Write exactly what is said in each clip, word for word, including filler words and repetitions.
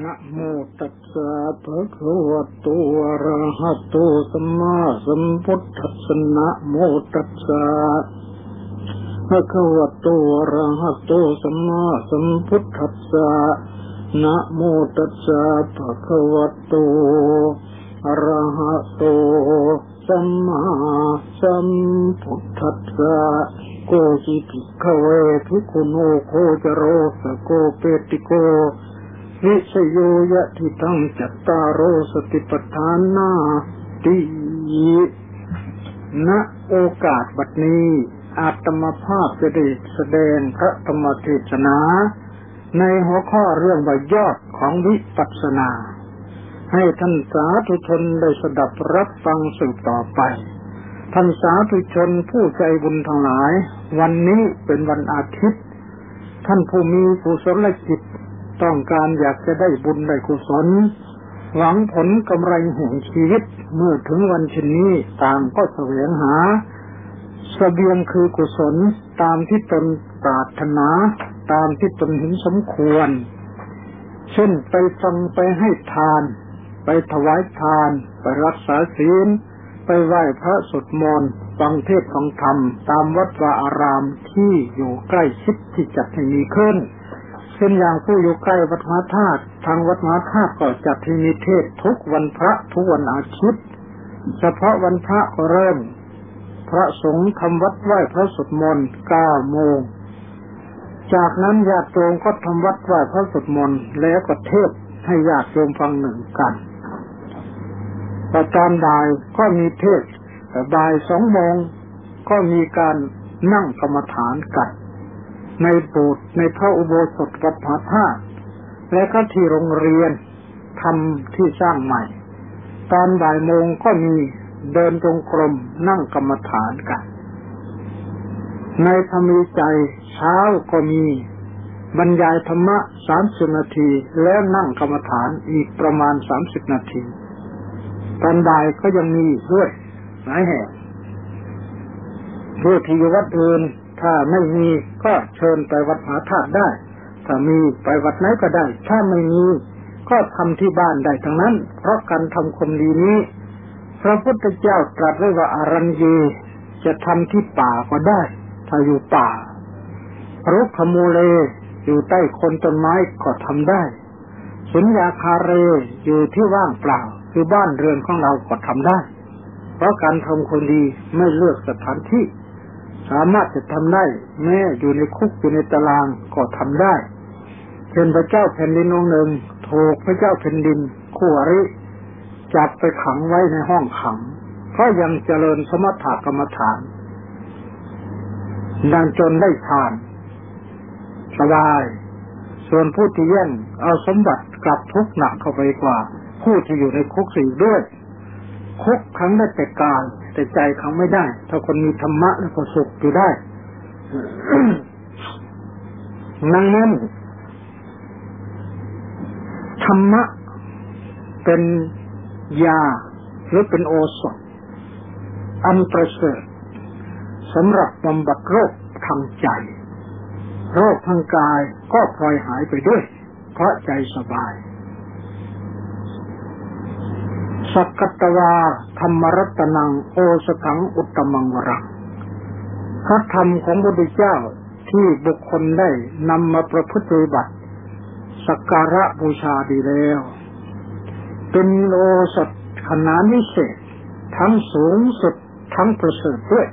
นะโมตัสสะภะคะวะโตอะระหะโตสัมมาสัมพุทธัสสะนะโมตัสสะภะคะวะโตอะระหะโตสัมมาสัมพุทธัสสะนะโมตัสสะภะคะวะโตอะระหะโตสัมมาสัมพุทธัสสะโกจิภิกขเวภิกขุโนโคจโรสโกเปติโกวิชโยยะทิตังจัตตารโอสติปัฏฐานาติณโอกาสบัดนี้อาตมาภาพจะได้แสดงพระธรรมเทศนาในหัวข้อเรื่องว่ายอดของวิปัสสนาให้ท่านสาธุชนได้สดับรับฟังสืบต่อไปท่านสาธุชนผู้ใจบุญทั้งหลายวันนี้เป็นวันอาทิตย์ท่านผู้มีกุศลจิตต้องการอยากจะได้บุญได้กุศลหวังผลกำไรแห่งชีวิตเมื่อถึงวันเช่นนี้ต่างก็แสวงหาเสบียงคือกุศลตามที่ตนปรารถนาตามที่ตนเห็นสมควรเช่นไปฟังไปให้ทานไปถวายทานไปรักษาศีลไปไหว้พระสวดมนต์ฟังเทศน์ฟังธรรมตามวัดวาอารามที่อยู่ใกล้ชิดที่จัดให้มีขึ้นเช่นอย่างผู้อยู่ใกล้วัดมหาธาตุทางวัดมหาธาตุก็จัดให้มีเทศน์ทุกวันพระทุกวันอาทิตย์เฉพาะวันพระก็เริ่มพระสงฆ์ทำวัดไหว้พระสวดมนต์เก้าโมงจากนั้นญาติโยมก็ทำวัดไหว้พระสวดมนต์แล้วก็เทศน์ให้ญาติโยมฟังหนึ่งกันพอตอนบ่ายก็มีเทศน์บ่ายสองโมงก็มีการนั่งกรรมฐานกันในโบสถ์ในพระอุโบสถวัดพระธาตุและก็ที่โรงเรียนทำที่สร้างใหม่ตอนบ่ายโมงก็มีเดินจงกรมนั่งกรรมฐานกันในธรรมีใจเช้าก็มีบรรยายธรรมะสามสิบนาทีแล้วนั่งกรรมฐานอีกประมาณสามสิบนาทีตอนบ่ายก็ยังมีด้วยหลายแห่งผู้ที่อยู่วัดอื่นถ้าไม่มีก็เชิญไปวัดมหาธาตุได้ถ้ามีไปวัดไหนก็ได้ถ้าไม่มีก็ทำที่บ้านได้ทั้งนั้นเพราะการทำความดีนี้พระพุทธเจ้าตรัสไว้ว่าอารัญญีจะทำที่ป่าก็ได้ถ้าอยู่ป่ารุกขมูเลอยู่ใต้โคนต้นไม้ก็ทำได้สุญญาคาเรอยู่ที่ว่างเปล่าคือบ้านเรือนของเราก็ทำได้เพราะการทำคนดีไม่เลือกสถานที่สามารถจะทำได้แม้อยู่ในคุกอยู่ในตารางก็ทำได้เช่นพระเจ้าแผ่นดินองค์หนึ่งถูกพระเจ้าแผ่นดินคู่อริจับไปขังไว้ในห้องขังก็ยังเจริญสมถกรรมฐานดังจนได้ฌานสบายส่วนผู้ที่แย่งเอาสมบัติกลับทุกข์หนักเข้าไปกว่าผู้ที่อยู่ในคุกสี่ด้วยคุกขังได้แต่กายแต่ใจขังไม่ได้ถ้าคนมีธรรมะแล้วก็สุขอยู่ได้ ดังนั้นธรรมะเป็นยาหรือเป็นโอสถอันประเสริฐสำหรับบำบัดโรคทางใจโรคทางกายก็พลอยหายไปด้วยเพราะใจสบายสักกัตวาธรรมรัตนังโอสถังอุตตมังวรังพระธรรมของพระพุทธเจ้าที่บุคคลได้นำมาประพฤติปฏิบัติสักการะบูชาดีแล้วเป็นโอสถขนาดวิเศษทั้งสูงสุดทั้งประเสริฐด้วย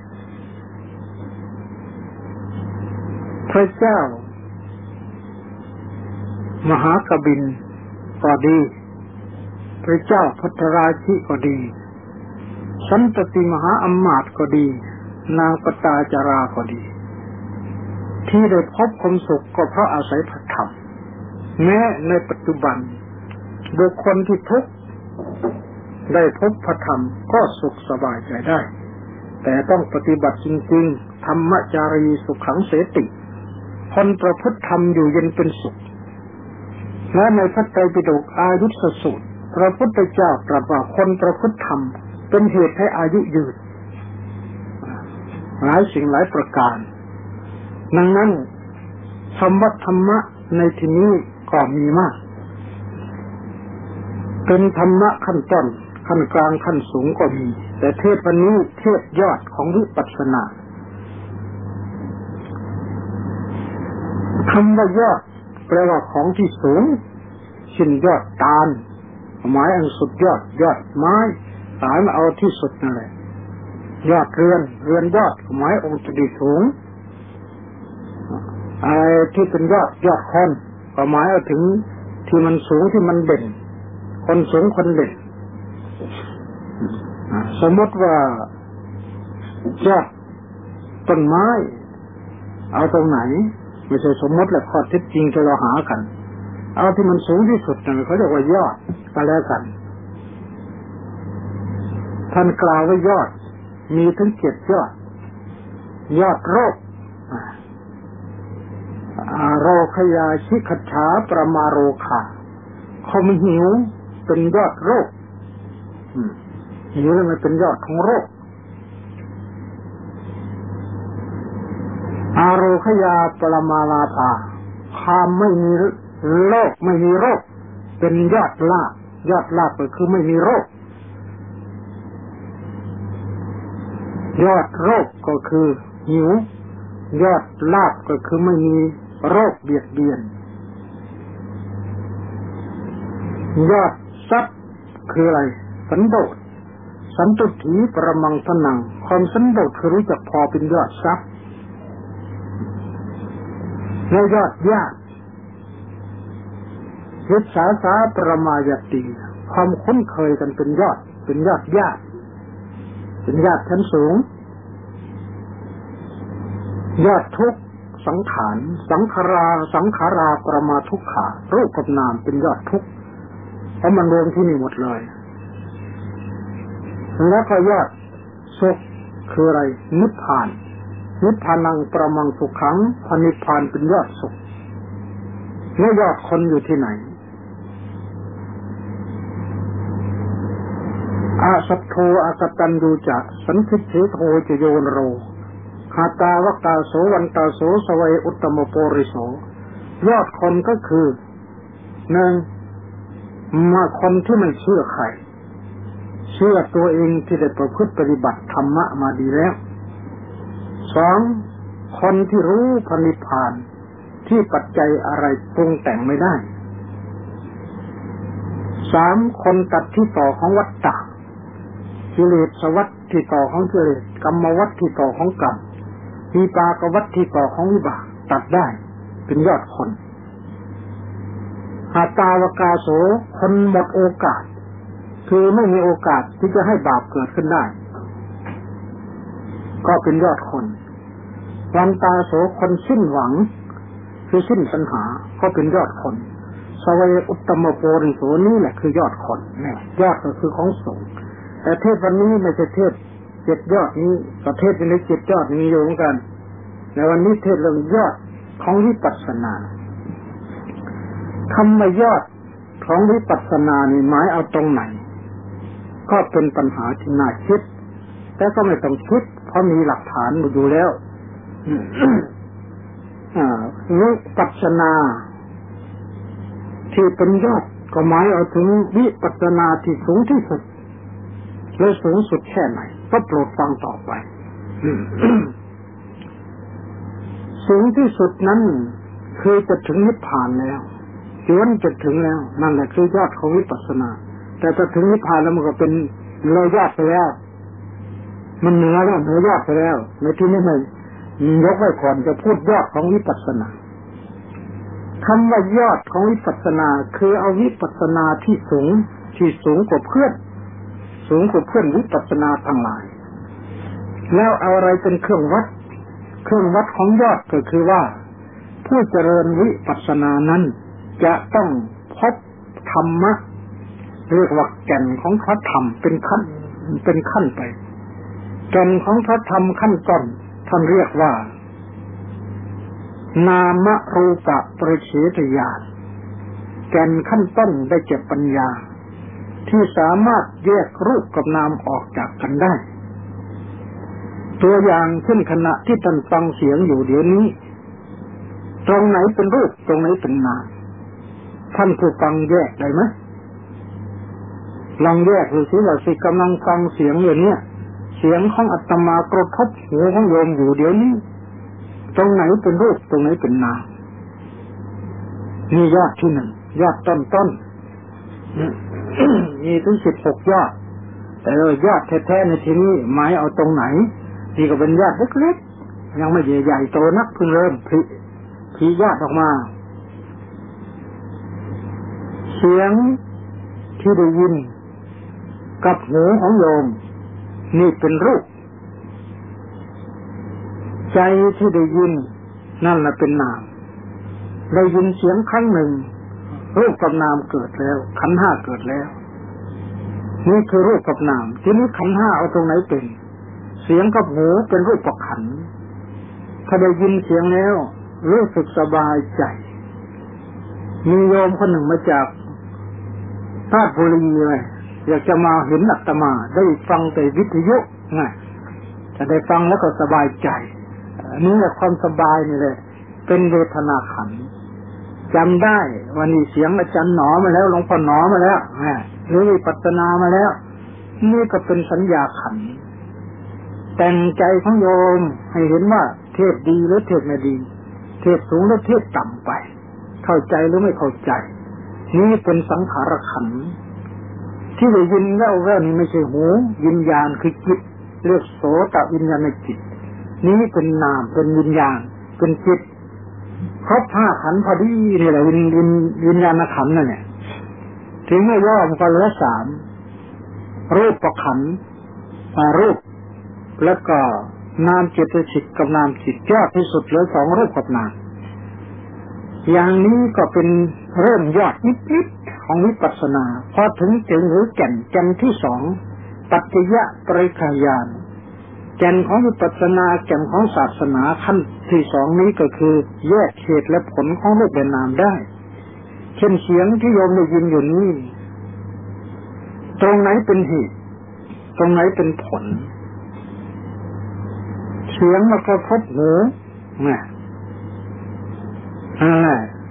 พระเจ้ามหากบิณก็ดีพระเจ้าพัทราชิก็ดีสันตติมหาอมาตย์ก็ดีนางปตาจาราก็ดีที่ได้พบความสุขก็เพราะอาศัยพระธรรมแม้ในปัจจุบันบุคคลที่ทุกข์ได้พบพระธรรมก็สุขสบายใจได้แต่ต้องปฏิบัติจริงๆธรรมจารีสุขังเสติคนประพฤติธรรมอยู่เย็นเป็นสุขและในพระไตรปิฎกอายุสสูตรพระพุทธเจ้าตรัสว่าคนประพฤติธรรมเป็นเหตุให้อายุยืนหลายสิ่งหลายประการดังนั้นคำว่าธรรมะในที่นี้ก็มีมากเป็นธรรมะขั้นต้นขั้นกลางขั้นสูงก็มีแต่เทศวันนี้เทศยอดของวิปัสสนาคำว่ายอดแปลว่าของที่สูงเช่นยอดตาลไม้อันสุดยอดยอดไม้สายมาเอาที่สุดนั่นแหละยอดเรือนเรือนยอดไม้องค์ที่สูงอะไรที่เป็นยอดยอดคนก็หมายเอาถึงที่มันสูงที่มันเด่นคนสูงคนเด่นสมมติว่ายอดต้นไม้เอาตรงไหนไม่ใช่สมมติแหละข้อเท็จจริงที่เราหากันเอาที่มันสูงที่สุดนั่นเขาเรียกว่ายอดก็แล้วกันท่านกล่าวว่ายอดมีถึงเจ็ดยอดยอดโรคโรคยาชิคัจฉาประมาโรคาความหิวเป็นยอดโรคหิวแล้วมันเป็นยอดของโรคอาโรคยาปรมาลาภาความไม่มีโรคไม่มีโรคเป็นยอดลาภยอดลาภก็คือไม่มีโรคยอดโรคก็คือหิวยอดลาภก็คือไม่มีโรคเบียดเบียนยอดทรัพย์คืออะไรสันโดษสันตุถีประมังทนังความสันโดษคือรู้จักพอเป็นยอดทรัพย์แล้วยอดญาติวิสาสาประมายติความคุ้นเคยกันเป็นยอดเป็นยอดญาติเป็นญาติชั้นสูงยอดทุกข์สังขารสังขาราสังขาราประมาทุกขารูปกับนามเป็นยอดทุกข์เพราะมันรวมที่นี่หมดเลยแล้วก็ยอดสุขคืออะไรนิพพานนิพพานังประมังสุขขังพระนิพพานเป็นยอดสุขแล้วยอดคนอยู่ที่ไหนอาสัตโธอาสัตตัญญูจะสันทิฏฐิโธจะโยนโรหาตาวกาโสวันตาโสสวัยอุตตมโปริโสยอดคนก็คือหนึ่งมาคนที่ไม่เชื่อใครเชื่อตัวเองที่ได้ประพฤติปฏิบัติธรรมะมาดีแล้วสองคนที่รู้พระนิพพานที่ปัจจัยอะไรปรุงแต่งไม่ได้สามคนตัดที่ต่อของวัฏฏะกิเลสวัฏที่ต่อของกิเลสกรรมวัฏที่ต่อของกรรมวิปากวัฏที่ต่อของวิบากตัดได้เป็นยอดคนหาตาวกาโสคนหมดโอกาสคือไม่มีโอกาสที่จะให้บาปเกิดขึ้นได้ก็เป็นยอดคนวันตาโสคนสิ้นหวังคือสิ้นปัญหาก็เป็นยอดคนสวัยอุตตมโปริโสนี่แหละคือยอดคนเนี่ยยอดก็คือของสูงแต่เทศวันนี้ไม่ใช่เทศเจ็ดยอดนี้ประเทศในเจ็ดยอดนี้อยู่เหมือนกันในวันนี้เทศเรื่องยอดของวิปัสสนาคำว่ายอดของวิปัสสนานี่หมายเอาตรงไหนก็เป็นปัญหาที่น่าคิดแต่ก็ไม่ต้องคิดเพราะมีหลักฐานอยู่แล้ววิปัสสนาที่เป็นยอดก็หมายเอาถึงวิปัสสนาที่สูงที่สุดและสูงสุดแค่ไหนก็โปรดฟังต่อไป สูงที่สุดนั้นคือจะถึงนิพพานแล้วจนจะถึงแล้วนั่นแหละคือยอดของวิปัสสนาแต่จะถึงนิพพานแล้วมันก็เป็นเลยยอดไปแล้วมันเหนือแล้วเหนือยอดไปแล้วในที่นี้ไม่ยกไว้ก่อนจะพูดยอดของวิปัสสนาคำว่ายอดของวิปัสสนาคือเอาวิปัสสนาที่สูงที่สูงกว่าเพื่อนสูงกว่าเพื่อนวิปัสสนาทั้งหลายแล้วเอาอะไรเป็นเครื่องวัดเครื่องวัดของยอดก็คือว่าผู้เจริญวิปัสสนานั้นจะต้องพบธรรมะเรียกว่าแก่นของพระธรรมเป็นขั้นเป็นขั้นไปแก่นของพระธรรมขั้นต้นท่านเรียกว่านามรูปะปริเฉทญาณแก่นขั้นต้นได้แก่ปัญญาที่สามารถแยกรูปกับนามออกจากกันได้ตัวอย่างเช่นขณะที่ท่านฟังเสียงอยู่เดี๋ยวนี้ตรงไหนเป็นรูปตรงไหนเป็นนามท่านผู้ฟังแยกได้ไหมลองแยกดูสิว่าสิกำลังฟังเสียงอยู่เนี่ยเสียงของอาตมากระทบหูของโยมอยู่เดี๋ยวนี้ตรงไหนเป็นรูปตรงไหนเป็นนามนี่ยอดที่หนึ่งยอดต้นต้น มีถึงสิบหกยอดแต่ยอดแท้ๆในที่นี้หมายเอาตรงไหนนี่ก็เป็นยอดเล็กๆยังไม่ใหญ่ๆโตนักเพิ่งเริ่มผลิผลิยอดออกมาเสียงที่ได้ยินกับหูของโยมนี่เป็นรูปใจที่ได้ยินนั่นแหละเป็นนามได้ยินเสียงครั้งหนึ่งรูปกับนามเกิดแล้วขันธ์ห้าเกิดแล้วนี่คือรูปกับนามทีนี้ขันธ์ห้าเอาตรงไหนเป็นเสียงกับหูเป็นรูปกับขันธ์ถ้าได้ยินเสียงแล้วรู้สึกสบายใจมีโยมคนหนึ่งมาจากราชบุรีเลยอยากจะมาเห็นอาตมาได้ฟังแต่วิทยุไงจะได้ฟังแล้วก็สบายใจนี่แหละความสบายนี่เลยเป็นเวทนาขันธ์จำได้วันนี้เสียงอาจารย์หนอมาแล้วหลวงพ่อหนอมาแล้วหรือวิปัสสนามาแล้วนี่ก็เป็นสัญญาขันธ์แต่งใจของโยมให้เห็นว่าเทศดีหรือเทศไม่ดีเทศสูงหรือเทศต่ำไปเข้าใจหรือไม่เข้าใจนี่เป็นสังขารขันธ์ที่ได้ยินแว่วๆนี่ไม่ใช่หูวิญญาณคือจิตเรียกโสตวิญญาณจิตนี้เป็นนามเป็นวิญญาณเป็นจิตครบห้าขันธ์พอดีนี่แหละวิญวิญวิญญาณขันธ์นั่นแหละถึงไม่ย่อมันก็เหลือสามรูปประขันธ์รูปแล้วก็นามเจตสิกกับนามจิตยอดที่สุดเหลือสองรูปกับนามอย่างนี้ก็เป็นเริ่มยอดนิดๆของวิปัสสนาพอถึงถึงหรือแก่นแก่นที่สองปัจจยปริฆายานแก่นของวิปัสสนาแก่นของศาสนาขั้นที่สองนี้ก็คือแยกเหตุและผลของรูปและนามได้เช่นเสียงที่โยมได้ยินอยู่นี้ตรงไหนเป็นเหตุตรงไหนเป็นผลเสียงมากระทบหูเนี่ยอะไร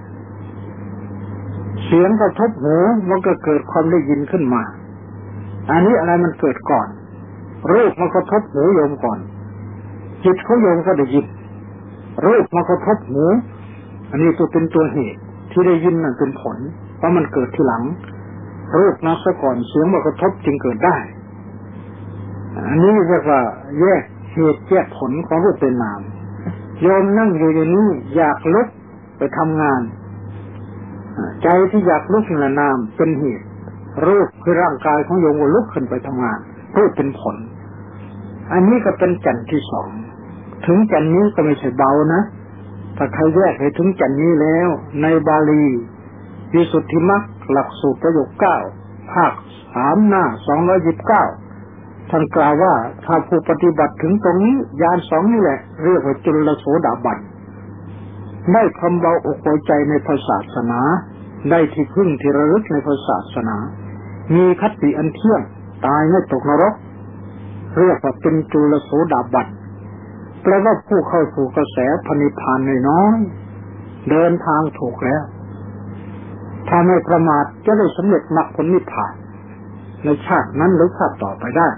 เสียงกระทบหูมันก็เกิดความได้ยินขึ้นมาอันนี้อะไรมันเกิดก่อนรูปมากระทบหูโยมก่อนจิตของโยมก็ได้ยินรูปมากระทบหูอันนี้ตัวเป็นตัวเหตุที่ได้ยินนั่นเป็นผลเพราะมันเกิดทีหลังรูปมาซะก่อนเสียงมากระทบจึงเกิดได้อันนี้เรียกว่าแยกเหตุแยกผลของรูปเป็นนามโยมนั่งอยู่อย่างนี้อยากลุกไปทำงานใจที่อยากลุกนั่นนามเป็นเหตุรูปคือร่างกายของโยมก็ลุกขึ้นไปทำงานรูปเป็นผลอันนี้ก็เป็นแก่นที่สองถึงแก่นนี้ก็ไม่ใช่เบานะถ้าใครแยกให้ถึงแก่นนี้แล้วในบาลีวิสุทธิมรรคหลักสูตรประโยคเก้าภาคสามหน้าสองร้อยยี่สิบเก้าท่านกล่าวว่าถ้าผู้ปฏิบัติถึงตรงนี้ญาณสองนี่แหละเรียกว่าจุลโสดาบันได้คำเบาอกเบาใจในศาสนาได้ที่พึ่งที่ระลึกในศาสนามีคติอันเที่ยงตายไม่ตกนรกเรียกว่าเป็นจุลโสดาบันแปลว่าผู้เข้าสู่กระแสพระนิพพานน้อยๆเดินทางถูกแล้วถ้าไม่ประมาทจะได้สำเร็จมรรคผลนิพพานในชาตินั้นหรือชาติต่อไปได้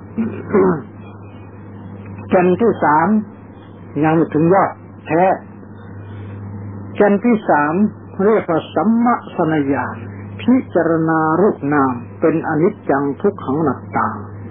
แก่นที่สามยังไม่ถึงยอดแท้แก่นที่สามเรียกว่าสัมมสนญาณพิจารณารูปนามเป็นอนิจจังทุกขังอนัตตา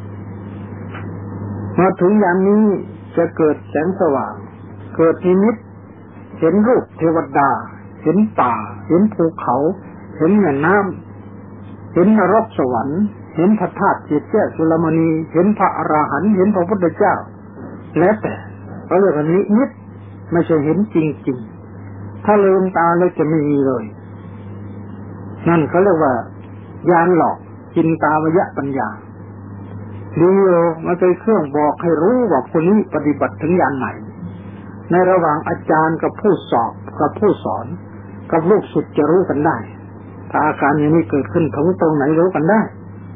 มาถึงอย่างนี้จะเกิดแสงสว่างเกิดนิมิตเห็นรูปเทวดาเห็นป่าเห็นภูเขาเห็นแม่น้ำเห็นนรกสวรรค์เห็นพระธาตุเจดีย์จุลมณีเห็นพระอรหันต์เห็นพระพุทธเจ้าแล้วแต่เขาเรียกว่านิมิตไม่ใช่เห็นจริงๆถ้าลืมตาแล้วจะไม่มีเลยนั่นเขาเรียกว่ายานหลอกจินตามยปัญญาดีเลยมันเป็นเครื่องบอกให้รู้ว่าคนนี้ปฏิบัติถึงยานไหนในระหว่างอาจารย์กับผู้สอบกับผู้สอนกับลูกศิษย์จะรู้กันได้ถ้าอาการอย่างนี้เกิดขึ้นถึงตรงไหนรู้กันได้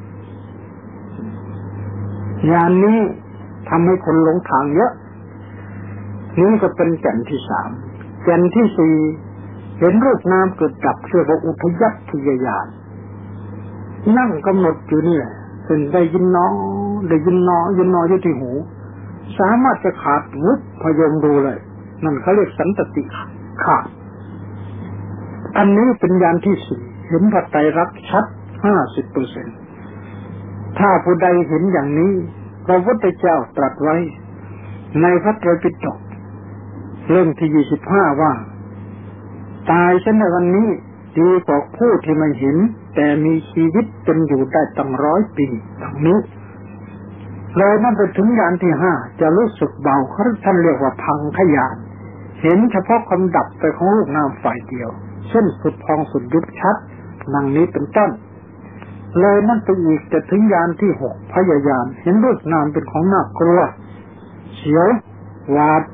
ยานนี้ทำให้คนหลงทางเยอะนี่ก็เป็นแก่นที่สามแก่นที่สี่เห็นรูปนามเกิดดับเรียกว่าอุทยัคคิยญาณนั่งกำหนดอยู่นี่แหละเป็นได้ยินน้อได้ยินน้อยินน้ออยู่ที่หูสามารถจะขาดวุบพยมดูเลยนั่นเขาเรียกสันตติขาดอันนี้เป็นญาณที่สี่เห็นพระไตรลักษณ์ชัดห้าสิบเปอร์เซ็นต์ถ้าผู้ใดเห็นอย่างนี้พระพุทธเจ้าตรัสไว้ในพระไตรปิฎกเล่มที่ยี่สิบห้าว่าตายเช่นในวันนี้ดีกว่าผู้ที่ไม่เห็นแต่มีชีวิตเป็นอยู่ได้ตั้งร้อยปีดังนี้เลยนั่นไปถึงญาณที่ห้าจะรู้สึกเบาเขาท่านเรียกว่าพังขยานเห็นเฉพาะความดับไปของรูปนามฝ่ายเดียวเช่นสุดพองสุดยุบชัดดังนี้เป็นต้นเลยนั่นไปอีกจะถึงญาณที่หกพยายามเห็นรูปนามเป็นของน่ากลัวเสียวหวาด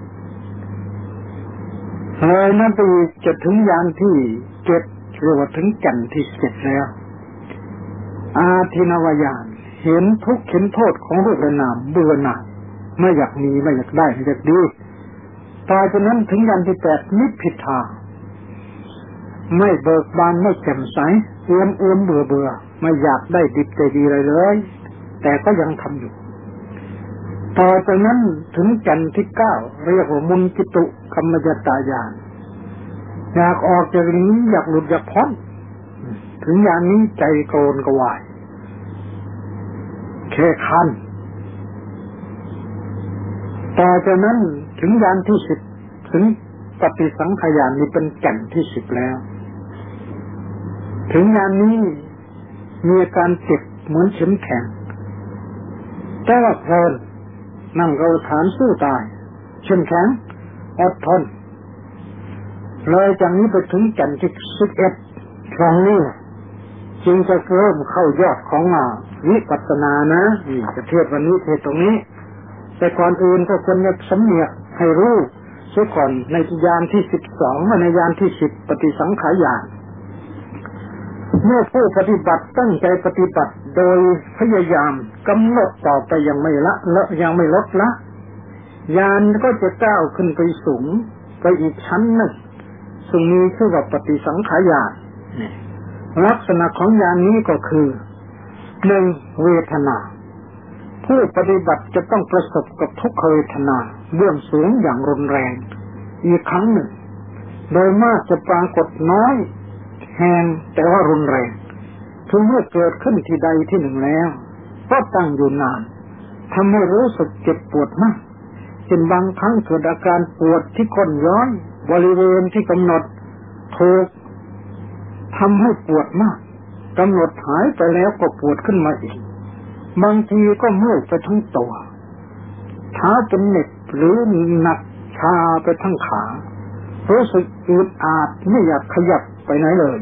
เลยนั่นไปอีกจะถึงญาณที่เจ็ดเรียกว่าถึงแก่นที่เจ็ดแล้วอาทินวญาณเห็นทุกข์เห็นโทษของรูปและนามเบื่อหน่ายไม่อยากมีไม่อยากได้ไม่อยากดีตายจากนั้นถึงญาณที่แปดนิพพิทาไม่เบิกบานไม่แจ่มใสเอื้อมเอื้อมเบื่อเบื่อไม่อยากได้ดิบใจดีอะไรเลยแต่ก็ยังทำอยู่ต่อจากนั้นถึงจันทร์ที่เก้าเรียกว่ามุนจิตุกรรมยตายานอยากออกจากนี้อยากหลุดอยากพ้นถึงอย่างนี้ใจโกรนกวายแค่คันต่อจากนั้นถึงยานที่สิบถึงปฏิสังขยานนี้เป็นแก่นที่สิบแล้วถึงยานนี้มีอาการเจ็บเหมือนเข็มแข็งแต่ว่าเพลินนั่งกรรมฐานสู้ตายเข้มแข็งอดทนเลยจากนี้ไปถึงแก่นที่สิบเอ็ดครั้งนี้จึงจะเริ่มเข้ายอดของวิปัสสนานะนี่จะเทียบวันนี้เทียบตรงนี้แต่ก่อนอื่นก็ควรจะสำเนียกให้รู้เสียก่อนในญาณที่สิบสองในญาณที่สิบปฏิสังขารญาณเมื่อผู้ปฏิบัติตั้งใจปฏิบัติโดยพยายามกำหนดต่อไปยังไม่ละละยังไม่ลดละญาณก็จะก้าวขึ้นไปสูงไปอีกชั้นหนึ่งซึ่งมีชื่อว่าปฏิสังขารญาณลักษณะของญาณนี้ก็คือหนึ่งเวทนาผู้ปฏิบัติจะต้องประสบกับทุกขเวทนาเบื้องสูงอย่างรุนแรงอีกครั้งหนึ่งโดยมากจะปรากฏน้อยแห่งแต่ว่ารุนแรงถึงเมื่อเกิดขึ้นที่ใดที่หนึ่งแล้วก็ตั้งอยู่นานทำให้รู้สึกเจ็บปวดมากจนบางครั้งเกิดอาการปวดที่ก้นย้อยบริเวณที่กำหนดถูกทำให้ปวดมากกำหนดหายไปแล้วก็ปวดขึ้นมาอีกบางทีก็เมื่อยไปทั้งตัวเท้าเป็นเหน็บหรือหนักชาไปทั้งขารู้สึกอึดอัดไม่อยากขยับไปไหนเลย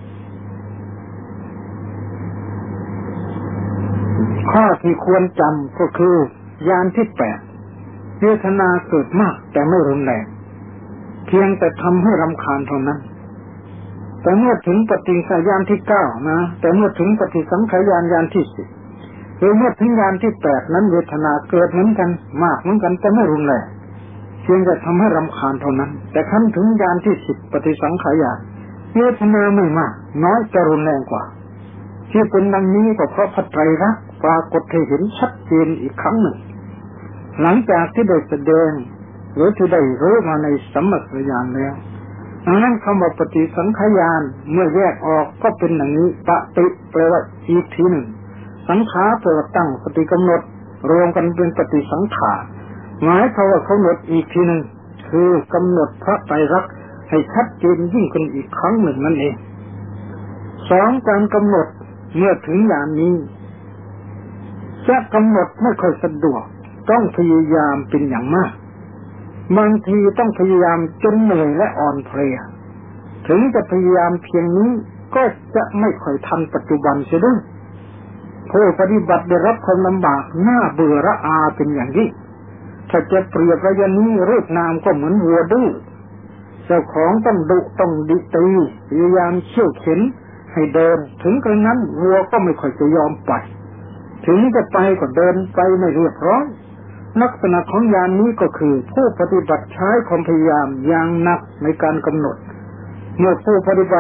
ข้อที่ควรจำก็คือญาณที่แปดเวทนาเกิดมากแต่ไม่รุนแรงเพียงแต่ทำให้รำคาญเท่านั้นแต่เมื่อถึงปฏิสังขารญาณที่เก้านะแต่เมื่อถึงปฏิสังขารญาณญาณที่สิบหรือเมื่อถึงญาณที่แปดนั้นเวทนาเกิดเหมือนกันมากเหมือนกันแต่ไม่รุนแรงเพียงแต่ทำให้รำคาญเท่านั้นแต่ขั้นถึงญาณที่สิบปฏิสังขารญาณเวทนาไม่มากน้อยจะรุนแรงกว่าที่เป็นดังนี้ก็เพราะพระไตรลักษณ์ปรากฏให้เห็นชัดเจนอีกครั้งหนึ่งหลังจากที่ได้แสดงหรือที่ได้รู้มาในสัมมัสญาณแล้วดังนั้นคำว่าปฏิสังขารญาณเมื่อแยกออกก็เป็นอย่างนี้ปฏิแปลว่าอีกทีหนึ่งสังขารแปลว่าตั้งปฏิกำหนดรวมกันเป็นปฏิสังขารหมายความว่ากำหนดอีกทีหนึ่งคือกำหนดพระไตรลักษณ์ให้ชัดเจนยิ่งขึ้นอีกครั้งหนึ่งนั่นเองสองการกำหนดเมื่อถึงอย่างนี้จะกำหนดไม่ค่อยสะดวกต้องพยายามเป็นอย่างมากบางทีต้องพยายามจนเหนื่อยและอ่อนเพลียถึงจะพยายามเพียงนี้ก็จะไม่ค่อยทันปัจจุบันเสียด้วยผู้ปฏิบัติได้รับความลำบากหน้าเบื่อระอาเป็นอย่างยิ่งถ้าจะเปรียบระยะนี้รูปนามก็เหมือนวัวดื้อเจ้าของต้องดุต้องดิตีพยายามเขี่ยวเข็นให้เดินถึงกระนั้นวัวก็ไม่ค่อยจะยอมไปถึงจะไปก็เดินไปไม่เรียบร้อยลักษณะของญาณนี้ก็คือผู้ปฏิบัติใช้ความพยายามอย่างหนักในการกำหนดเมื่อผู้ปฏิบัติ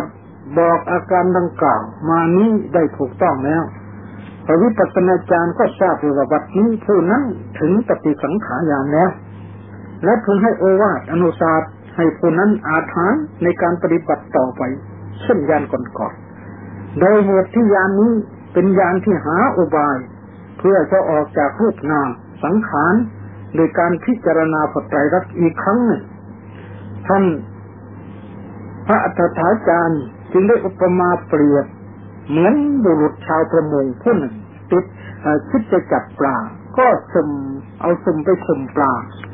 บอกอาการดังกล่าวมานี้ได้ถูกต้องแล้วพระวิปัสสนาจารย์ก็ทราบว่าบัดนี้ผู้นั้นถึงปฏิสังขารญาณแล้วและพึงให้โอวาทอนุสาสให้ผู้นั้นอาถรรพ์ในการปฏิบัติต่อไปเช่นญาณก่อนๆโดยเหตุที่ญาณนี้เป็นญาณที่หาอุบายเพื่อจะออกจากรูปนามสังขารโดยการพิจารณาพระไตรลักษณ์อีกครั้งหนึ่งท่านพระอัฏฐาจารย์จึงได้อุปมาเปรียบเหมือนบุรุษชาวประมงผู้หนึ่งติดคิดจะจับปลาก็สุ่มเอาสุ่มไปสุ่มปลา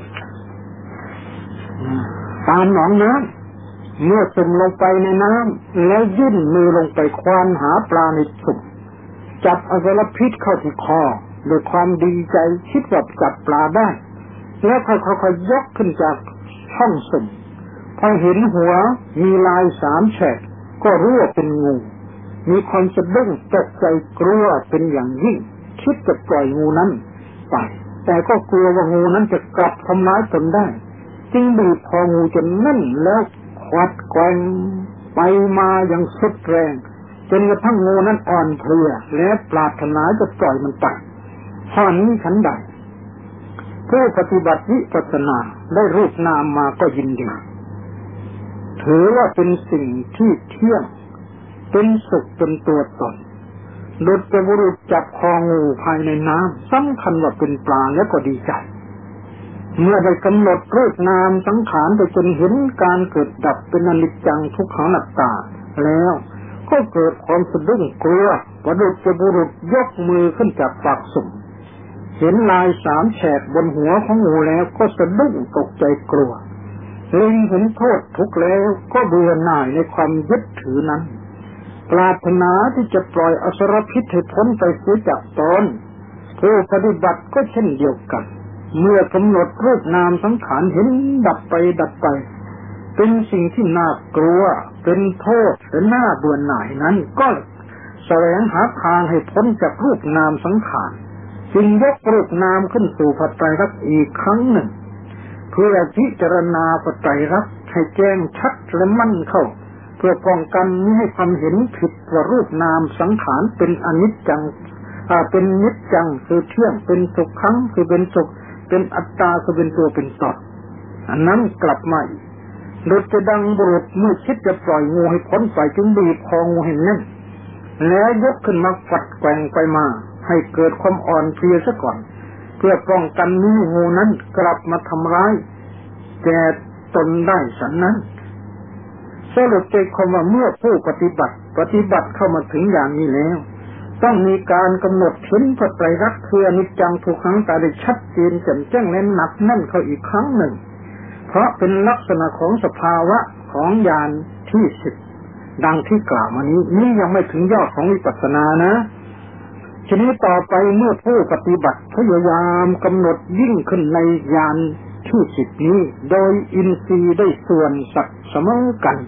ตามหนองน้ำเมื่อสุ่มลงไปในน้ำแล้วยื่นมือลงไปควานหาปลาในสุ่มจับเอาสารพิษเข้าที่คอด้วยความดีใจคิดว่าจับปลาได้แล้วค่อยๆยกขึ้นจากช่องสุ่มพอเห็นหัวมีลายสามแฉกก็รู้ว่าเป็นงูมีความสะดุ้งตกใจกลัวเป็นอย่างยิ่งคิดจะปล่อยงูนั้นไปแต่ก็กลัวว่างูนั้นจะกลับทำร้ายตนได้จึงบีบคองูจนแน่นแล้วควัดแกว่งไปมาอย่างสุดแรงจนกระทั่งงูนั้นอ่อนเพลียและปรารถนาจะปล่อยมันไปข้อนี้ฉันใดผู้ปฏิบัติวิปัสสนาได้รูปนามมาก็ยินดีถือว่าเป็นสิ่งที่เที่ยงเป็นสุขเป็นตัวตนดุจบุรุษจับคองูภายในน้ำสำคัญว่าเป็นปลาแล้วก็ดีใจเมื่อได้กำหนดรูปนามสังขารไปจนเห็นการเกิดดับเป็นอนิจจังทุกขังอนัตตาแล้วก็เกิดความสะดุ้งกลัวประดุจบุรุษยกมือขึ้นจากปากสุ่มเห็นลายสามแฉกบนหัวของงูแล้วก็สะดุ้งตกใจกลัวเล็งเห็นโทษทุกข์แล้วก็เบื่อหน่ายในความยึดถือนั้นปรารถนาที่จะปล่อยอสรพิษให้พ้นไปเสียจากตนผู้ปฏิบัติก็เช่นเดียวกันเมื่อกำหนดรูปนามสังขารเห็นดับไปดับไปเป็นสิ่งที่น่ากลัวเป็นโทษและน่าเบื่อหน่ายนั้นก็แสวงหาทางให้พ้นจากรูปนามสังขารจึงยกรูปนามขึ้นสู่พระไตรลักษณ์อีกครั้งหนึ่งเพื่อพิจารณาพระไตรลักษณ์ให้แจ้งชัดและมั่นเข้าเพื่อป้องกันไม่ให้ความเห็นผิดว่ารูปนามสังขารเป็นอนิจจังเป็นนิจจังคือเที่ยงเป็นสุขขังคือเป็นสุขเป็นอัตตาคือเป็นตัวเป็นตนอันนั้นกลับมาอีกโดยจะดังบุรุษเมื่อคิดจะปล่อยงูให้พ้นไปจึงบีบคองูให้แน่นแล้วยกขึ้นมาฝัดแกว่งไปมาให้เกิดความอ่อนเพลียซะก่อนเพื่อป้องกันไม่ให้งูนั้นกลับมาทำร้ายแก่ตนได้ฉันนั้นสรุปใจความว่าเมื่อผู้ปฏิบัติปฏิบัติเข้ามาถึงอย่างนี้แล้วต้องมีการกำหนดเห็นพระไตรลักษณ์คืออนิจจังทุกขังตาได้ชัดเจนแจ่มแจ้งและหนักแน่นเข้าอีกครั้งหนึ่งเพราะเป็นลักษณะของสภาวะของญาณที่สิบดังที่กล่าวมานี้นี่ยังไม่ถึงยอดของวิปัสสนานะทีนี้ต่อไปเมื่อผู้ปฏิบัติพยายามกำหนดยิ่งขึ้นในญาณที่สิบนี้โดยอินทรีย์ได้ส่วนสักเสมอกัน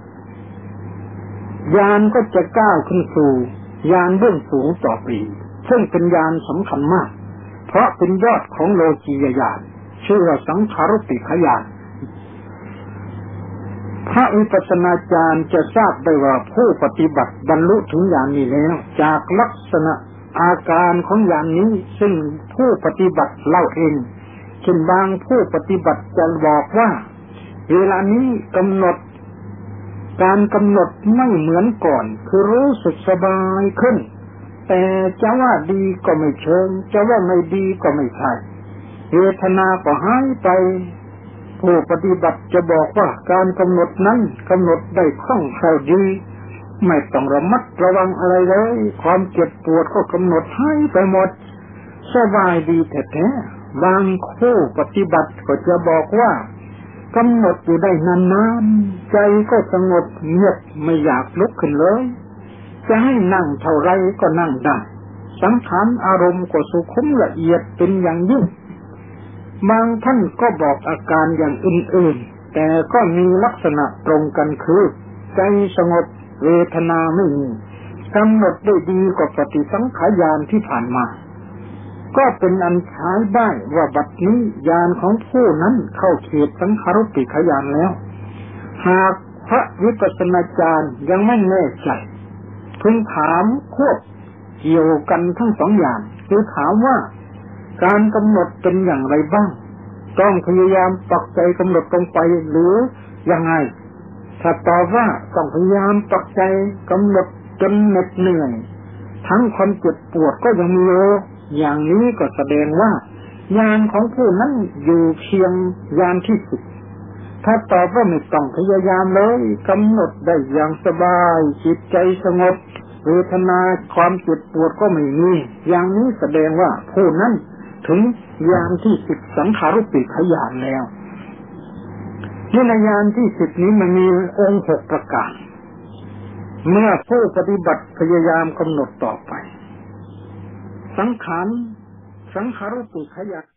ญาณก็จะก้าวขึ้นสู่ญาณเบื้องสูงต่อไปซึ่งเป็นญาณสำคัญมากเพราะเป็นยอดของโลกียญาณชื่อว่าสังขารุปปิขญาณพระวิปัสสนาจารย์จะทราบได้ว่าผู้ปฏิบัติบรรลุถึงญาณนี้แล้วจากลักษณะอาการของญาณนี้ซึ่งผู้ปฏิบัติเล่าเองเช่นบางผู้ปฏิบัติจะบอกว่าเวลานี้กำหนดการกำหนดไม่เหมือนก่อนคือรู้สึกสบายขึ้นแต่จะว่าดีก็ไม่เชิงจะว่าไม่ดีก็ไม่ใช่เวทนาก็หายไปผู้ปฏิบัติจะบอกว่าการกำหนดนั้นกำหนดได้คล่องแคล่วดีไม่ต้องระมัดระวังอะไรเลยความเจ็บปวดก็กำหนดหายไปหมดสบายดีแท้ๆบางผู้ปฏิบัติก็จะบอกว่ากำหนดอยู่ได้นานๆใจก็สงบเงียบไม่อยากลุกขึ้นเลยจะให้นั่งเท่าไรก็นั่งได้สังขารอารมณ์ก็สุขุมละเอียดเป็นอย่างยิ่งบางท่านก็บอกอาการอย่างอื่นๆแต่ก็มีลักษณะตรงกันคือใจสงบเวทนาไม่มีกำหนดได้ดีกว่าปฏิสังขารญาณที่ผ่านมาก็เป็นอันใช้ได้ว่าบัดนี้ญาณของผู้นั้นเข้าเขตสังขารุปปิขญาณแล้วหากผพระวิปัสสนาจารย์ยังไม่แน่ใจพึงถามควบเกี่ยวกันทั้งสองอย่างคือถามว่าการกำหนดเป็นอย่างไรบ้างต้องพยายามปักใจกำหนดตรงไปหรือยังไงถ้าตอบว่าต้องพยายามปักใจกำหนดจนเหน็ดเหนื่อยทั้งความเจ็บปวดก็ยังมีอย่างนี้ก็แสดงว่าญาณของผู้นั้นอยู่เพียงญาณที่สิบถ้าตอบว่าไม่ต้องพยายามเลยกำหนดได้อย่างสบายจิตใจสงบเวทนาความเจ็บปวดก็ไม่มีอย่างนี้แสดงว่าผู้นั้นถึงญาณที่สิบสังขารุปปิขญาณแล้วที่ในญาณที่สิบนี้มันมีองค์หกประการเมื่อผู้ปฏิบัติพยายามกำหนดต่อไปสังขารสังขารุปปิขญาณ